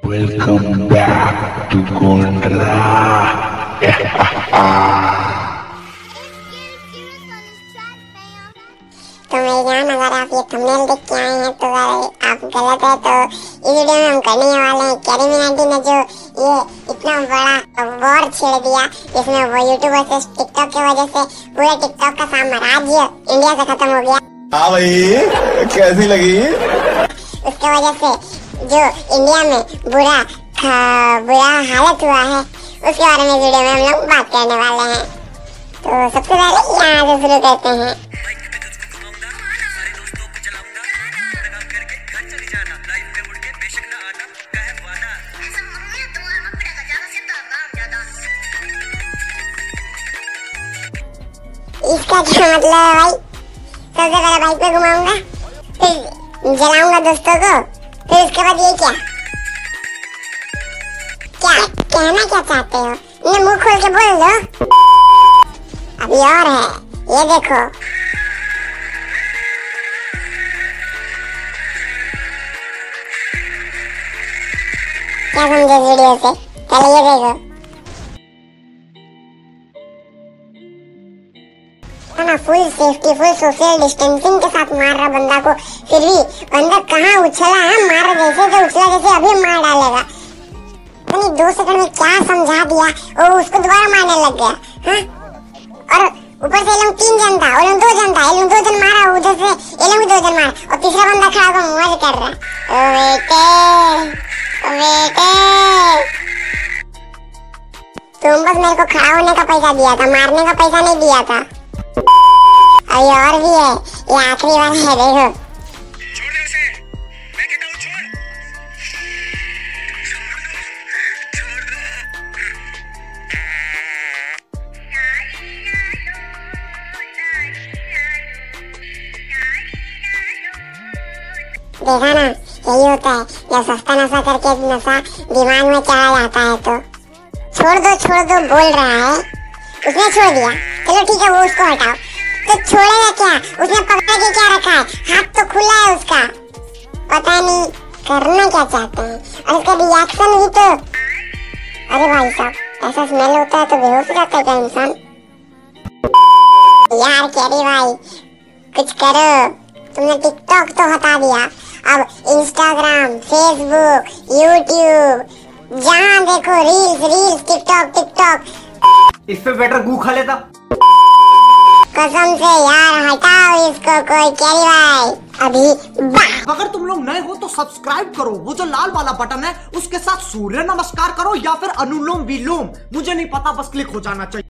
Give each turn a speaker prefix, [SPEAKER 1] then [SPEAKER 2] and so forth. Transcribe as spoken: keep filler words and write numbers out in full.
[SPEAKER 1] Welcome back to Gondra.
[SPEAKER 2] तो मेरी जान, अगर आप ये थंबनेल देख के आए हैं तो आप गलत है। तो इस वीडियो में हम करने वाले हैं कैरी मिनाटी ने जो ये इतना बड़ा वॉर छेड़ दिया, जिसमें वो यूट्यूबर से टिकटॉक की वजह से पूरे टिकटॉक का साम्राज्य इंडिया से खत्म हो गया।
[SPEAKER 3] हाँ भाई, कैसी लगी?
[SPEAKER 2] उसके वजह से जो इंडिया में बुरा बुरा हालत हुआ है, उसके बारे में वीडियो में हम लोग बात करने वाले हैं। तो सबसे पहले यहाँ से शुरू करते हैं। इसका क्या मतलब है भाई? सबसे पहले बाइक पे घुमाऊंगा, फिर जलाऊंगा दोस्तों को, फिर उसके बाद ये क्या क्या कहना क्या चाहते हो? ये मुंह खोल के बोल दो। अभी और है, ये देखो। क्या समझे इस वीडियो से? पहले ये देखो ना, full safety, full social distancing के साथ मार रहा बंदा को, फिर भी बंदा कहाँ उछला है, मार जैसे तो उछला जैसे अभी मार डालेगा। नहीं, दो सेकंड में क्या समझा दिया, वो उसको दोबारा मारने लग गया। हाँ? और ऊपर से ये लोग तीन जन था, वो लोग दो जन था, ये लोग दो जन मारा, उधर से ये लोग भी दो जन मारा, और तीसरा बंदा खड़ा होकर मौज कर रहा है। ओ बेटे, ओ बेटे, तुम बस मेरे को खड़ा होने का पैसा दिया था, मारने का पैसा नहीं दिया था। अभी और भी है, ये आखिरी वाला है, देखो।
[SPEAKER 4] छोड़ दे उसे, मैं कहता हूँ छोड़। छोड़ दो।
[SPEAKER 2] देखा ना, यही होता है जब सस्ता नशा करके नशा दिमाग में चला जाता है। तो छोड़ दो छोड़ दो बोल रहा है, उसने छोड़ दिया, चलो ठीक है, वो उसको हटाओ। तो छोड़ेगा क्या? उसने पकड़ के क्या रखा है? हाथ तो खुला है उसका, पता नहीं करना क्या चाहते हैं। और उसका रिएक्शन भी तो, अरे भाई साहब, ऐसा स्मेल होता है तो बेहोश हो जाता है क्या इंसान? यार कैरी भाई, कुछ करो, तुमने टिकटॉक तो हटा दिया, अब इंस्टाग्राम, फेसबुक, यूट्यूब, जहाँ देखो रील्स रील्स, टिकटॉक टिकटॉक।
[SPEAKER 5] इससे बेटर गू खा लेता।
[SPEAKER 2] कसम से यार, हटाओ इसको कोई कैरी भाई, अभी।
[SPEAKER 5] अगर तुम लोग नए हो तो सब्सक्राइब करो, वो जो लाल वाला बटन है उसके साथ सूर्य नमस्कार करो या फिर अनुलोम विलोम, मुझे नहीं पता, बस क्लिक हो जाना चाहिए।